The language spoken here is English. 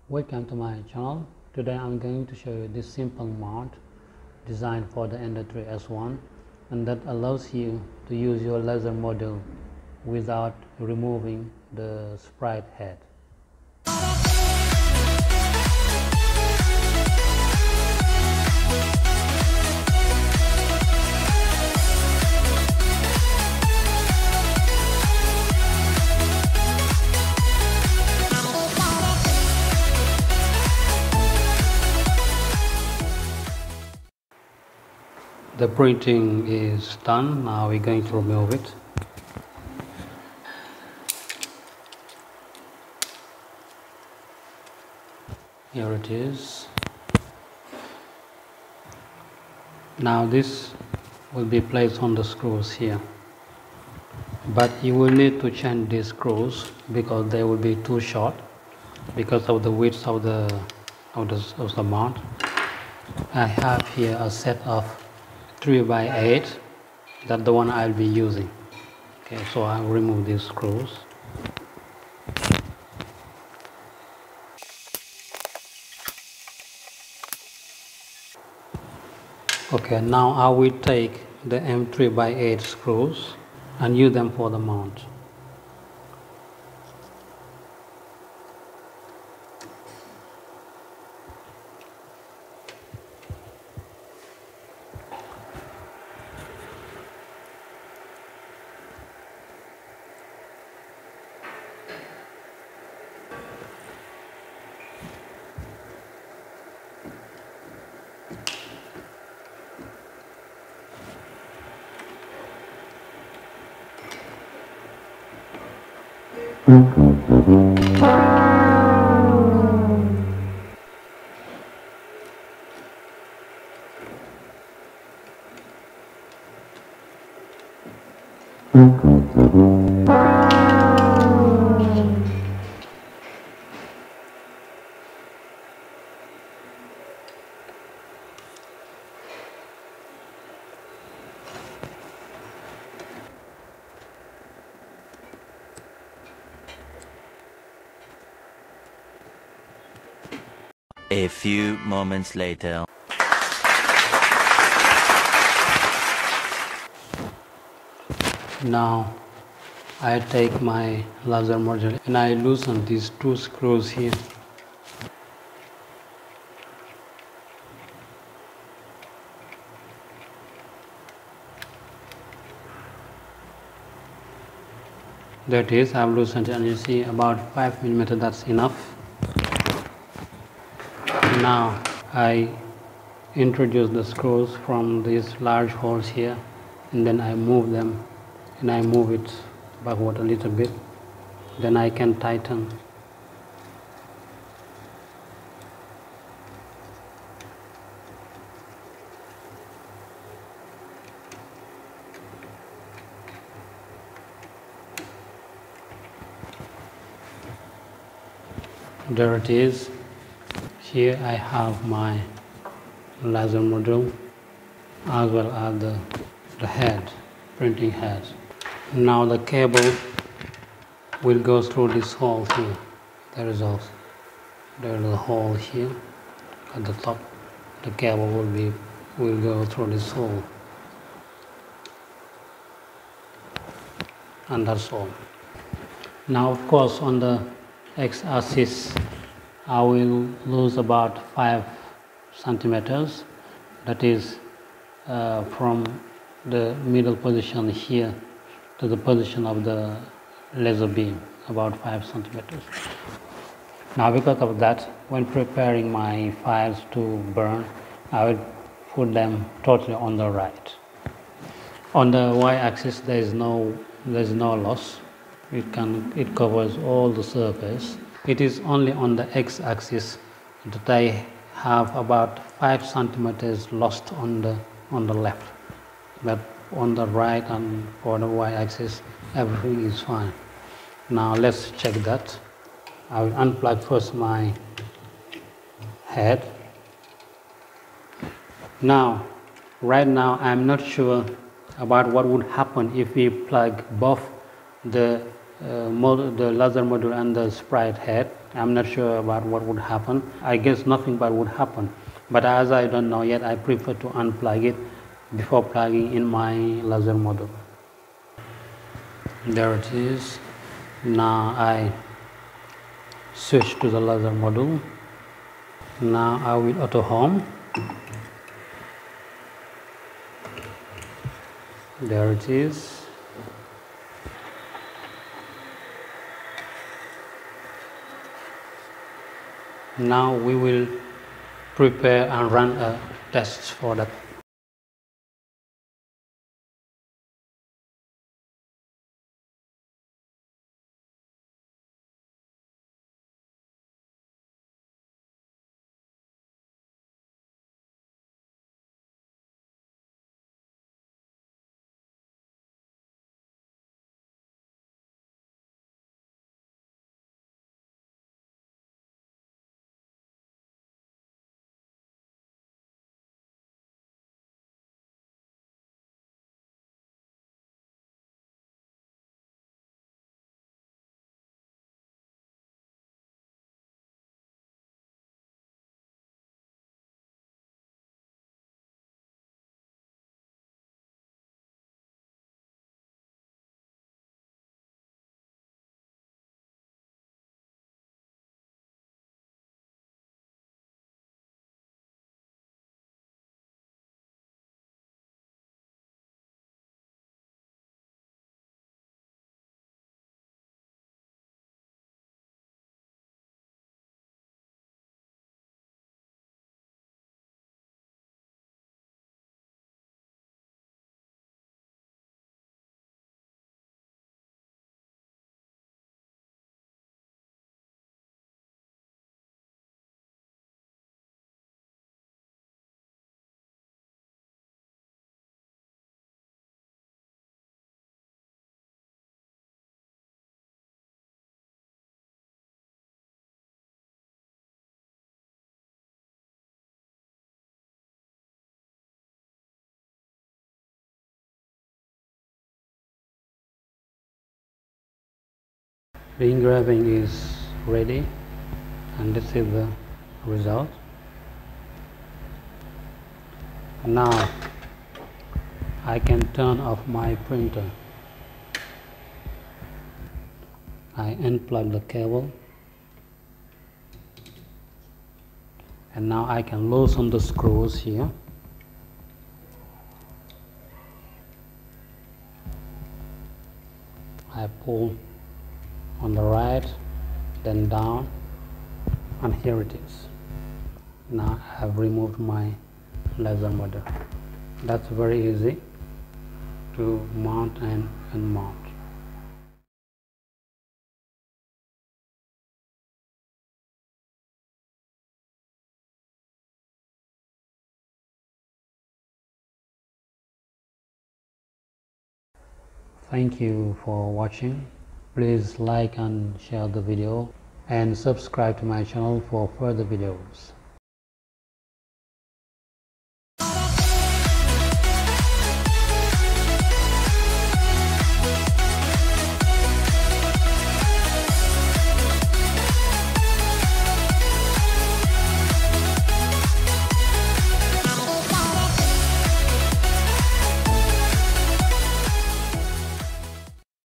Welcome to my channel. Today I'm going to show you this simple mount designed for the Ender 3 S1, and that allows you to use your laser module without removing the sprite head. The printing is done. Now we're going to remove it. Here it is. Now this will be placed on the screws here, but you will need to change these screws because they will be too short because of the width of the mount. I have here a set of 3x8. That's the one I'll be using. Okay, so I'll remove these screws. Okay, now I will take the M3x8 screws and use them for the mount. A few moments later. Now I take my laser module and I loosen these two screws here. That is, I've loosened, and you see about 5 mm, that's enough. Now I introduce the screws from these large holes here, and then I move them, and I move it backward a little bit. Then I can tighten. There it is. Here I have my laser module as well as the head, printing head. Now the cable will go through this hole here. There is a hole here at the top. The cable will go through this hole, and that's all. Now of course on the x-axis I will lose about 5 centimeters. That is from the middle position here to the position of the laser beam, about 5 centimeters. Now because of that, when preparing my files to burn, I will put them totally on the right. On the y-axis there is no loss. It covers all the surface. It is only on the x-axis that I have about 5 centimeters lost on the left, but on the right and for the y-axis everything is fine. Now let's check that. I will unplug first my head. Right now I'm not sure about what would happen if we plug both the laser module and the sprite head I'm not sure about what would happen. I guess nothing bad would happen, but as I don't know yet, I prefer to unplug it before plugging in my laser module. There it is. Now I switch to the laser module. Now I will auto home. There it is. Now we will prepare and run a test for that. The engraving is ready, and this is the result. Now I can turn off my printer. I unplug the cable, and now I can loosen the screws here. I pull on the right, then down, and here it is. Now I have removed my laser module. That's very easy to mount and unmount. Thank you for watching. Please like and share the video and subscribe to my channel for further videos.